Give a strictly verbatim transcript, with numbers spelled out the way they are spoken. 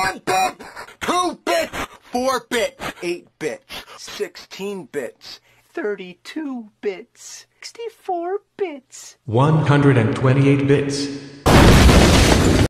One bit, two bits, four bits, eight bits, sixteen bits, thirty-two bits, sixty-four bits, one hundred twenty-eight bits.